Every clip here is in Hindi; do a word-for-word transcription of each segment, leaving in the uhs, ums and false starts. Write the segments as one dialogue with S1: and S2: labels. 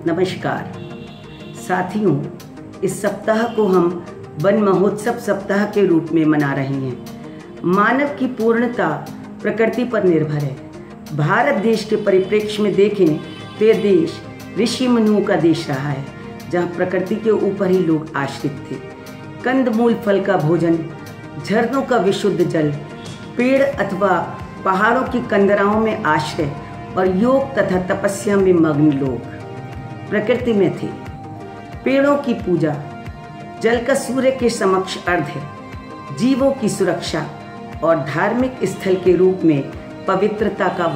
S1: नमस्कार साथियों, इस सप्ताह को हम वन महोत्सव सप्ताह के रूप में मना रहे हैं। मानव की पूर्णता प्रकृति पर निर्भर है। भारत देश के परिप्रेक्ष्य में देखें तो यह देश ऋषि मुनियों का देश रहा है, जहाँ प्रकृति के ऊपर ही लोग आश्रित थे। कंदमूल फल का भोजन, झरनों का विशुद्ध जल, पेड़ अथवा पहाड़ों की कंदराओं में आश्रय और योग तथा तपस्या में मग्न लोग प्रकृति में थे। पेड़ों की पूजा, जल का सूर्य के समक्ष अर्घ है, जीवों की सुरक्षा और धार्मिक स्थल के रूप में पवित्रता का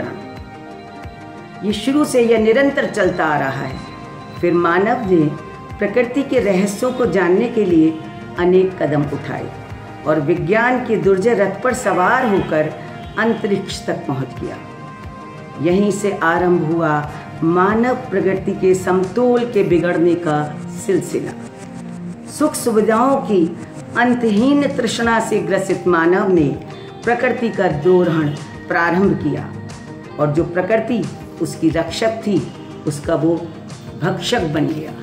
S1: वातावरण। ये शुरू से यह निरंतर चलता आ रहा है। फिर मानव ने प्रकृति के रहस्यों को जानने के लिए अनेक कदम उठाए और विज्ञान के दुर्जय रथ पर सवार होकर अंतरिक्ष तक पहुंच गया। यहीं से आरंभ हुआ मानव प्रकृति के समतोल के बिगड़ने का सिलसिला। सुख सुविधाओं की अंतहीन तृष्णा से ग्रसित मानव ने प्रकृति का दोहन प्रारंभ किया और जो प्रकृति उसकी रक्षक थी, उसका वो भक्षक बन गया।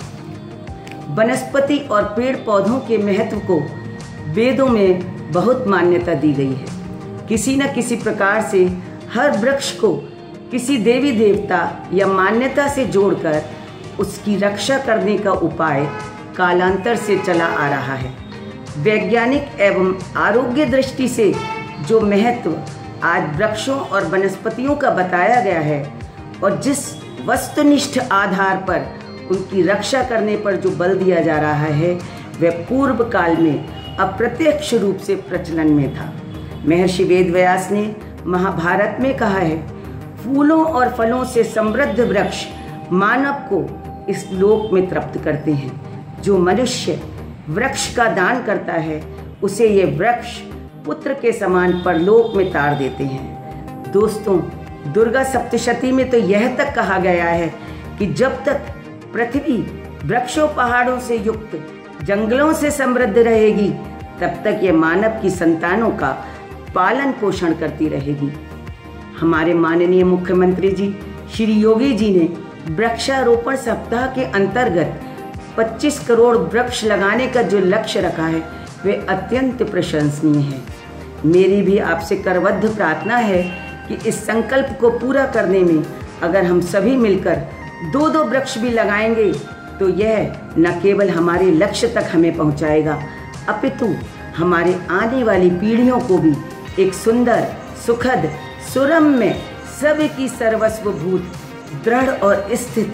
S1: वनस्पति और पेड़ पौधों के महत्व को वेदों में बहुत मान्यता दी गई है। किसी न किसी प्रकार से हर वृक्ष को किसी देवी देवता या मान्यता से जोड़कर उसकी रक्षा करने का उपाय कालांतर से चला आ रहा है। वैज्ञानिक एवं आरोग्य दृष्टि से जो महत्व आज वृक्षों और वनस्पतियों का बताया गया है और जिस वस्तुनिष्ठ आधार पर उनकी रक्षा करने पर जो बल दिया जा रहा है, वह पूर्व काल में अप्रत्यक्ष रूप से प्रचलन में था। महर्षि वेदव्यास ने महाभारत में कहा है, फूलों और फलों से समृद्ध वृक्ष मानव को इस लोक में तृप्त करते हैं। जो मनुष्य वृक्ष का दान करता है, उसे ये वृक्ष पुत्र के समान परलोक में तार देते हैं। दोस्तों, दुर्गा सप्तशती में तो यह तक कहा गया है कि जब तक पृथ्वी वृक्षों पहाड़ों से युक्त जंगलों से समृद्ध रहेगी, तब तक ये मानव की संतानों का पालन पोषण करती रहेगी। हमारे माननीय मुख्यमंत्री जी श्री योगी जी ने वृक्षारोपण सप्ताह के अंतर्गत पच्चीस करोड़ वृक्ष लगाने का जो लक्ष्य रखा है, वे अत्यंत प्रशंसनीय है। मेरी भी आपसे करबद्ध प्रार्थना है कि इस संकल्प को पूरा करने में अगर हम सभी मिलकर दो दो वृक्ष भी लगाएंगे तो यह न केवल हमारे लक्ष्य तक हमें पहुंचाएगा, अपितु हमारे आने वाली पीढ़ियों को भी एक सुंदर, सुखद, सुरम्य, सबकी सर्वस्वभूत, दृढ़ और स्थित,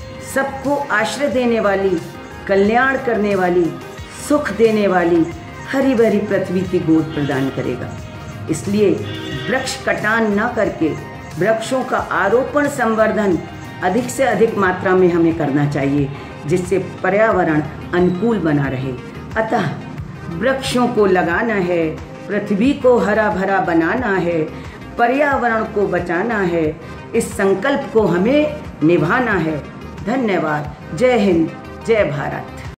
S1: सबको आश्रय देने वाली, कल्याण करने वाली, सुख देने वाली हरी भरी पृथ्वी की गोद प्रदान करेगा। इसलिए वृक्ष कटान न करके वृक्षों का आरोपण संवर्धन अधिक से अधिक मात्रा में हमें करना चाहिए, जिससे पर्यावरण अनुकूल बना रहे। अतः वृक्षों को लगाना है, पृथ्वी को हरा भरा बनाना है, पर्यावरण को बचाना है। इस संकल्प को हमें निभाना है। धन्यवाद। जय हिंद, जय भारत।